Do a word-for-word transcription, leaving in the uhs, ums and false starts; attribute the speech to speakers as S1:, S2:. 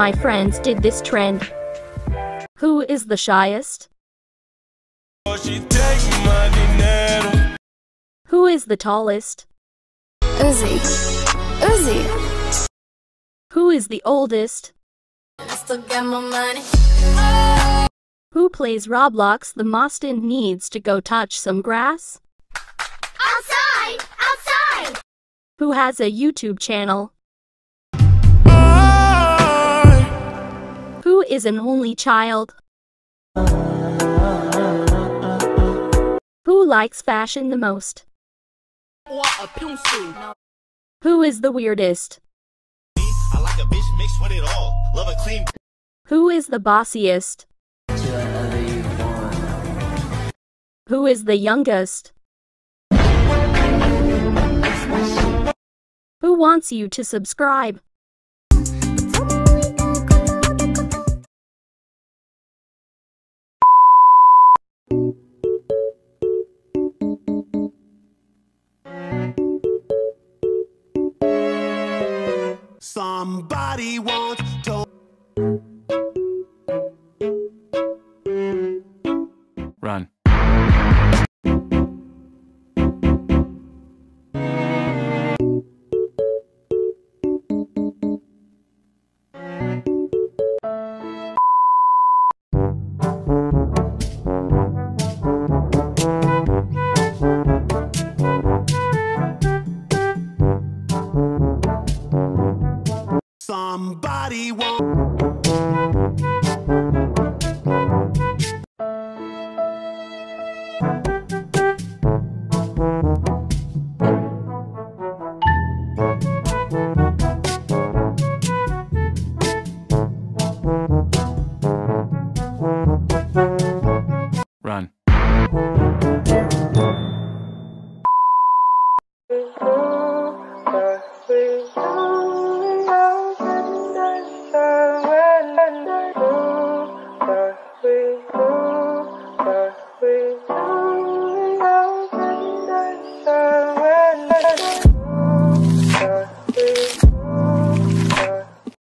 S1: my friends did this trend. Who is the shyest? Who is the tallest?
S2: Uzi. Uzi.
S1: Who is the oldest?
S2: I still got my money.
S1: Who plays Roblox the most and needs to go touch some grass?
S2: Outside! Outside!
S1: Who has a YouTube channel? Who is an only child? Who likes fashion the most? Who is the weirdest?
S3: I like a bitch mixed with it all. Love a clean.
S1: Who is the bossiest? Who is the youngest? Who wants you to subscribe?
S3: Somebody wants